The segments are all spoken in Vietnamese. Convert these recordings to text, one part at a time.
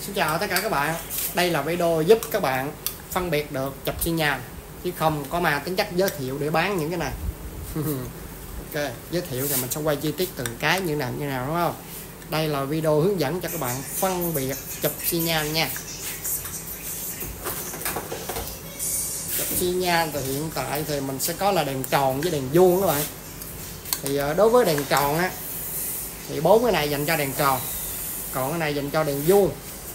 Xin chào tất cả các bạn. Đây là video giúp các bạn phân biệt được chụp xi nhan chứ không có mà tính chất giới thiệu để bán những cái này. Ok, giới thiệu thì mình sẽ quay chi tiết từng cái như nào đúng không? Đây là video hướng dẫn cho các bạn phân biệt chụp xi nhan nha. Chụp xi nhan thì hiện tại thì mình sẽ có là đèn tròn với đèn vuông các bạn. Thì đối với đèn tròn á thì 4 cái này dành cho đèn tròn, còn cái này dành cho đèn vuông.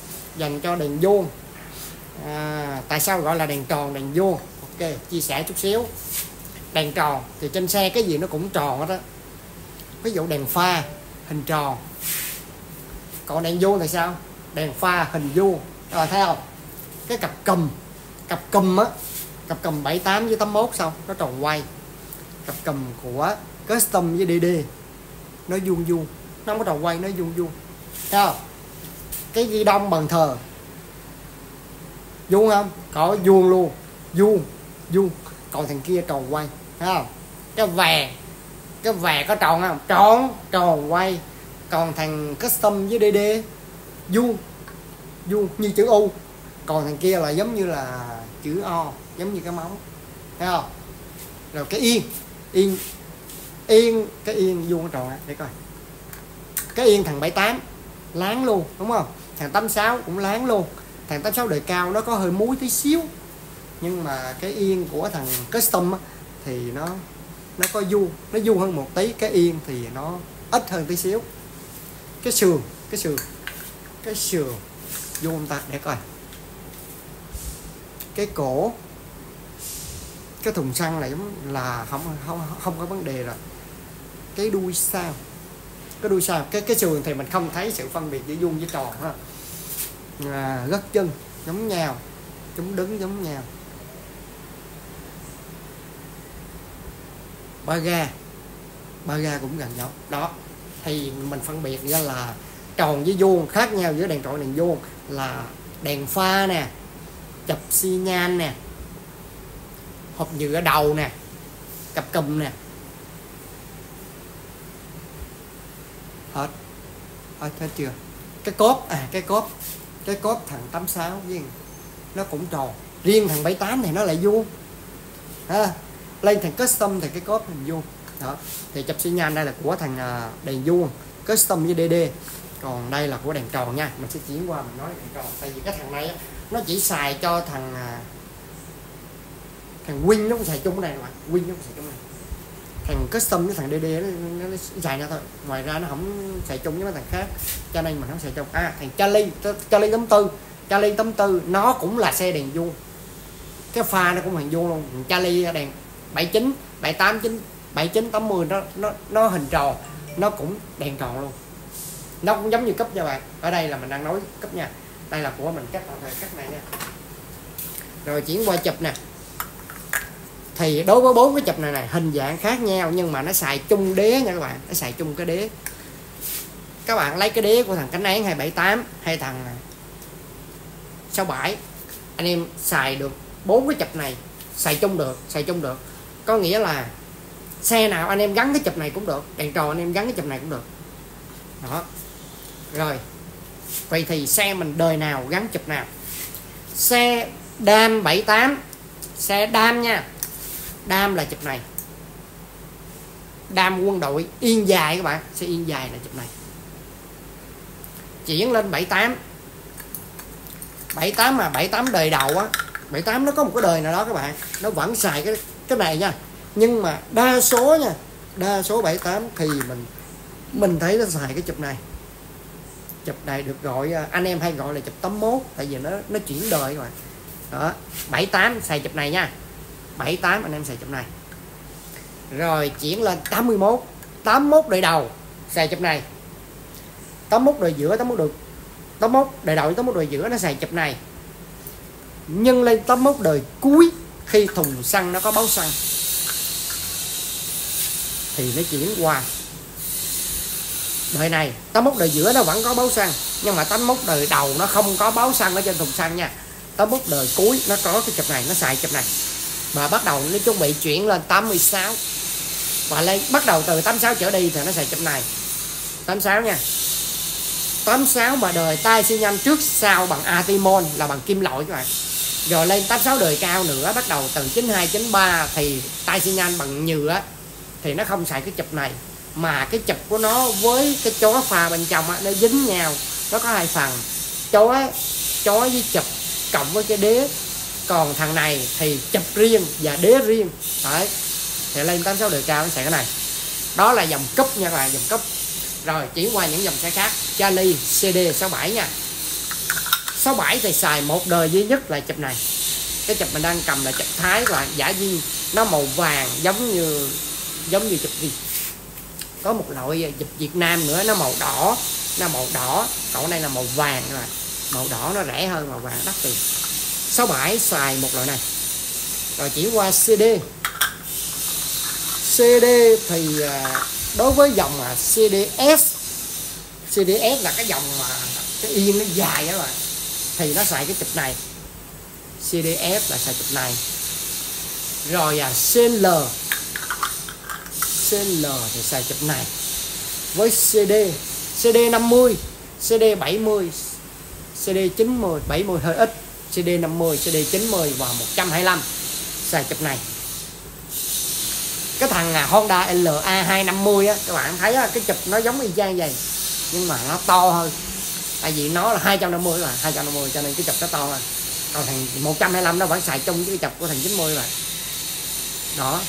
Tại sao gọi là đèn tròn đèn vuông? Ok, chia sẻ chút xíu. Đèn tròn thì trên xe cái gì nó cũng tròn hết á, ví dụ đèn pha hình tròn, còn đèn vuông thì sao? Đèn pha hình vuông. Rồi thấy không? Cái cặp cùm á, cặp cùm 78 với 81 xong nó tròn quay. Cặp cùm của custom với DD nó vuông, nó không có tròn quay, nó vuông. Thấy không? Cái ghi đông bàn thờ vuông không? Có vuông luôn, vuông. Còn thằng kia tròn quay, thấy không? Cái vè có tròn không? Tròn quay. Còn thằng custom với DD vuông như chữ U, còn thằng kia là giống như là chữ O, giống như cái móng, thấy không? Rồi cái yên cái yên vuông tròn để coi. Cái yên thằng 78 láng luôn, đúng không? Thằng 86 cũng láng luôn. Thằng 86 đời cao nó có hơi múi tí xíu, nhưng mà cái yên của thằng custom á, thì nó có vuông hơn một tí. Cái yên thì nó ít hơn tí xíu. Cái sườn vuông ta để coi. Cái cổ, cái thùng xăng này là không có vấn đề rồi. Cái đuôi sao, cái sườn thì mình không thấy sự phân biệt giữa vuông với tròn ha. Gấc chân giống nhau, chúng đứng giống nhau. Ba ga cũng gần nhau đó. Thì mình phân biệt ra là tròn với vuông. Khác nhau giữa đèn tròn đèn vuông là đèn pha nè, chụp xi nhan nè, hộp nhựa đầu nè, cặp cùm nè, hết chưa? Cái cốp thằng 86 với nó cũng tròn. Riêng thằng 78 thì nó lại vuông ha. Lên thằng custom thì cái cốp hình vuông đó. Thì chụp xi nhan đây là của thằng đèn vuông custom với DD, còn đây là của đèn tròn nha. Mình sẽ chuyển qua mình nói đèn tròn, tại vì cái thằng này nó chỉ xài cho thằng Win, nó cũng xài chung cái này mà. Win nó cũng xài chung này. Thằng custom với thằng DD nó xài ra thôi, ngoài ra nó không xài chung với mấy thằng khác, cho nên mình không xài chung. Thằng Charlie 84 nó cũng là xe đèn vuông, cái pha nó cũng hình vuông luôn. Charlie đèn 79, 78, 79, 80 nó hình tròn, nó cũng đèn tròn luôn. Nó cũng giống như cấp nha bạn. Ở đây là mình đang nói cấp nha. Đây là của mình cắt này nha. Rồi chuyển qua chụp nè. Thì đối với 4 cái chụp này hình dạng khác nhau, nhưng mà nó xài chung đế nha các bạn. Nó xài chung cái đế. Các bạn lấy cái đế của thằng cánh án 278 hay thằng 67, anh em xài được 4 cái chụp này, xài chung được. Có nghĩa là xe nào anh em gắn cái chụp này cũng được, đèn tròn anh em gắn cái chụp này cũng được đó. Rồi vậy thì xe mình đời nào gắn chụp nào? Xe đam 78, xe đam nha, đam là chụp này, đam quân đội yên dài các bạn, xe yên dài là chụp này. Chuyển lên 78 mà 78 đời đầu á, 78 nó có một cái đời nào đó các bạn, nó vẫn xài cái này nha. Nhưng mà đa số 78 thì mình thấy nó xài cái chụp này. Chụp này được gọi, anh em hay gọi là chụp 81, tại vì nó chuyển đời các bạn đó. 78 xài chụp này nha, 78 anh em xài chụp này. Rồi chuyển lên 81 đời đầu xài chụp này, 81 đời giữa, 81 đời đầu, 81 đời giữa nó xài chụp này. Nhưng lên 81 đời cuối, khi thùng xăng nó có báo xăng thì nó chuyển qua đời này. 81 đời giữa nó vẫn có báo xăng, nhưng mà 81 đời đầu nó không có báo xăng ở trên thùng xăng nha. 81 đời cuối nó có cái chụp này, nó xài chụp này. Và bắt đầu nó chuẩn bị chuyển lên 86, và lên bắt đầu từ 86 trở đi thì nó xài chụp này. 86 nha, 86 mà đời tay xi nhanh trước sau bằng Atimon là bằng kim loại các bạn. Rồi lên 86 đời cao nữa, bắt đầu từ 92 93 thì tay xi nhanh bằng nhựa thì nó không xài cái chụp này, mà cái chụp của nó với cái chó pha bên trong nó dính nhau, nó có hai phần, chó với chụp cộng với cái đế. Còn thằng này thì chụp riêng và đế riêng. Đấy, thì lên 86 đời cao nó xài cái này. Đó là dòng cúp nha các bạn, dòng cúp. Rồi chuyển qua những dòng xe khác. Charlie CD67 nha. 67 thì xài một đời duy nhất là chụp này. Cái chụp mình đang cầm là chụp Thái các bạn, giả viên, nó màu vàng giống như chụp gì. Có một loại chụp Việt Nam nữa nó màu đỏ, còn này là màu vàng các bạn. Màu đỏ nó rẻ hơn, màu vàng đắt tiền. 67 xài một loại này. Rồi chuyển qua CD. CD thì đối với dòng CDS là cái dòng mà cái yên nó dài đó các bạn, thì nó xài cái chụp này. CDS là xài chụp này. Rồi CL thì xài chụp này. Với CD 50, CD 70, CD 90, 70 hơi ít, CD 50, CD 90 và 125 xài chụp này. Cái thằng Honda LA250 á, các bạn thấy á, cái chụp nó giống y chang vậy nhưng mà nó to hơn, tại vì nó là 250 là 250 cho nên cái chụp nó to hơn. Còn thằng 125 nó vẫn xài chung với cái chụp của thằng 90 mà. Đó.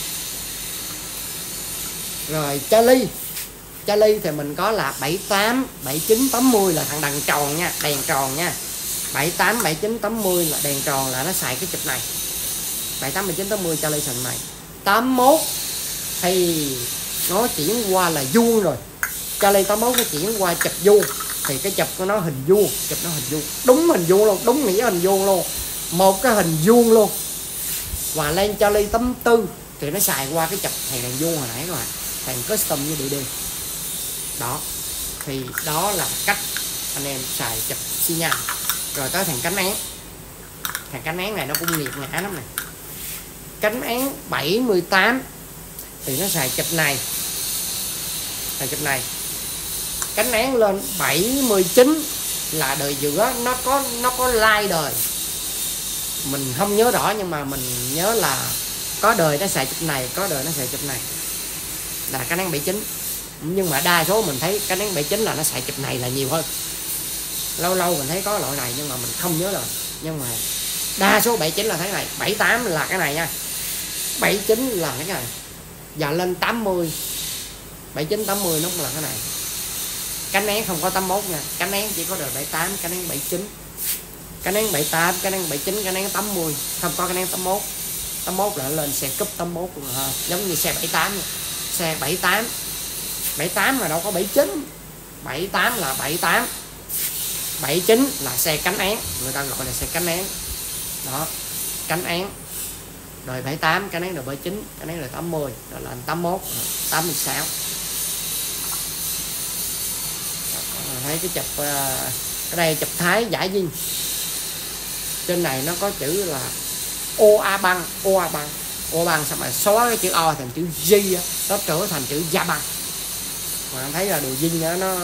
Rồi Charlie thì mình có là 78, 79, 80 là thằng đèn tròn nha, 78, 79, 80 là đèn tròn là nó xài cái chụp này. 78, 79, 80 Charlie xài này. 81 thì nó chuyển qua là vuông rồi. Charlie 81 nó chuyển qua chụp vuông thì cái chụp của nó hình vuông, đúng hình vuông luôn, đúng nghĩa hình vuông luôn, một cái hình vuông luôn. Và lên Charlie 84 thì nó xài qua cái chụp thằng đèn vuông hồi nãy các bạn, thằng custom với DD. Đó, thì đó là cách anh em xài chụp xi nhan. Rồi tới thằng cánh án. Thằng cánh án này nó cũng nghiệt ngã lắm này. Cánh án 78 thì nó xài chụp này. Cánh án lên 79 là đời giữa nó có lai đời. Mình không nhớ rõ nhưng mà mình nhớ là có đời nó xài chụp này, có đời nó xài chụp này. Là cánh án 79. Nhưng mà đa số mình thấy cánh án 79 là nó xài chụp này là nhiều hơn. Lâu lâu mình thấy có loại này nhưng mà mình không nhớ rồi. Nhưng mà đa số 79 là thế này, 78 là cái này nha. 79 là cái này. Và lên 80, 79 80 nó cũng là cái này. Cánh én không có 81 nha, cánh én chỉ có đời 78, cánh én 79. Cánh én 78, cánh én 79, cánh én 80, không có cánh én 81. 81 là lên xe cúp 81 luôn ha, giống như xe 78 nha. Xe 78 mà đâu có 79. 78 là 78. 79 là xe cánh én, người ta gọi là xe cánh én. Đó, cánh én đời 78, cánh én đời 79, cánh én đời 80, rồi là 81, 86. Thấy cái chụp ở đây chụp Thái giả dinh. Trên này nó có chữ là OA băng xong rồi xóa cái chữ O thành chữ G á, nó trở thành chữ Gia băng. Mà thấy là đồ dinh đó, nó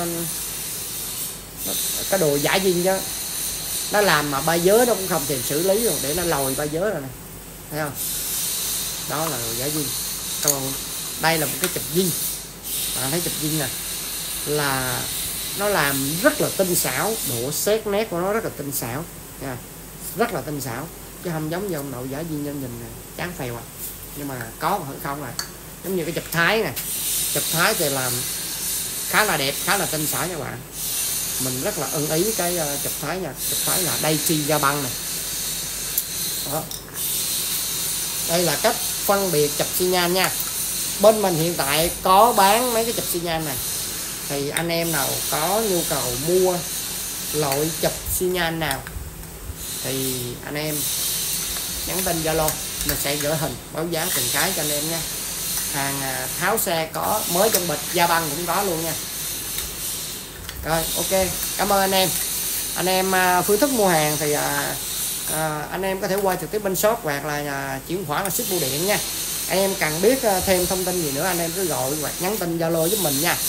cái đồ giả dinh đó nó làm mà ba giới nó cũng không thèm xử lý rồi để nó lòi ba giới rồi này, thấy không? Đó là đồ giả dinh. Còn đây là một cái chụp dinh, bạn thấy chụp dinh nè, là nó làm rất là tinh xảo, độ xét nét của nó rất là tinh xảo nha, rất là tinh xảo chứ không giống như ông nội giả dinh nhân nhìn này, chán phèo à. Nhưng mà có mà không à, giống như cái chụp Thái nè, chụp Thái thì làm khá là đẹp, khá là tinh xảo nha bạn. Mình rất là ưng ý cái chụp Thái nha. Chụp Thái là Daichi Gia băng này. Đó. Đây là cách phân biệt chụp xi nhan nha. Bên mình hiện tại có bán mấy cái chụp xi nhan này, thì anh em nào có nhu cầu mua loại chụp xi nhan nào thì anh em nhắn tin Zalo, mình sẽ gửi hình báo giá từng cái cho anh em nha. Hàng tháo xe có, mới trong bịch, Gia băng cũng có luôn nha. Rồi ok, cảm ơn anh em. Anh em phương thức mua hàng thì anh em có thể qua trực tiếp bên shop hoặc là chuyển khoản là ship bưu điện nha. Anh em cần biết thêm thông tin gì nữa anh em cứ gọi hoặc nhắn tin Zalo giúp mình nha.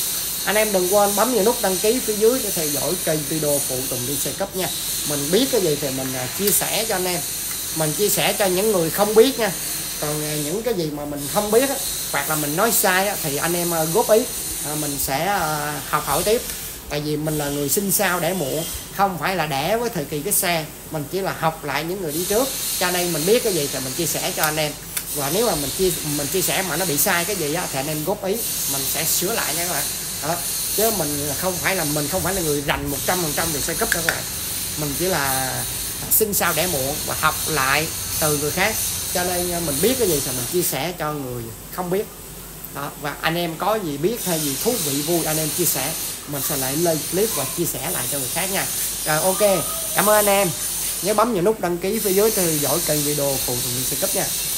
Anh em đừng quên bấm vào nút đăng ký phía dưới để theo dõi kênh video phụ tùng đi xe cấp nha. Mình biết cái gì thì mình chia sẻ cho anh em, mình chia sẻ cho những người không biết nha. Còn những cái gì mà mình không biết hoặc là mình nói sai thì anh em góp ý, mình sẽ học hỏi tiếp. Tại vì mình là người sinh sau đẻ muộn, không phải là đẻ với thời kỳ cái xe, mình chỉ là học lại những người đi trước, cho nên mình biết cái gì thì mình chia sẻ cho anh em. Và nếu mà mình chia sẻ mà nó bị sai cái gì thì anh em góp ý, mình sẽ sửa lại nha các bạn. Đó. Chứ mình không phải là người rành 100% về xe cấp các bạn. Mình chỉ là sinh sau đẻ muộn và học lại từ người khác, cho nên mình biết cái gì thì mình chia sẻ cho người không biết. Đó. Và anh em có gì biết hay gì thú vị vui anh em chia sẻ, mình sẽ lại lên clip và chia sẻ lại cho người khác nha. Rồi ok, cảm ơn anh em, nhớ bấm vào nút đăng ký phía dưới theo dõi kênh video phụ tùng xe cấp nha.